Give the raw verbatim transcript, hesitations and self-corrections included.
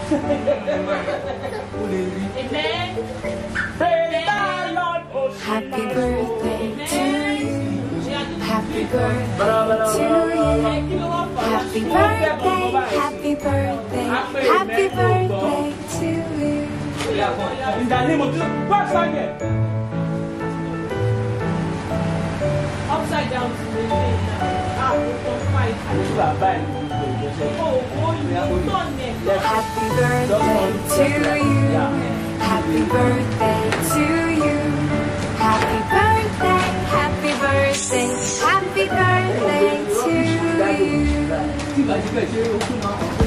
Amen. Happy birthday to you. Happy birthday to you. Happy birthday, happy birthday, happy birthday to you. In the name of Jesus, what's that here? Upside down to the name. Ah, don't fight. You are buying. Oh, oh, you done it. Happy birthday to you. Happy birthday to you. Happy birthday, happy birthday, happy birthday to you.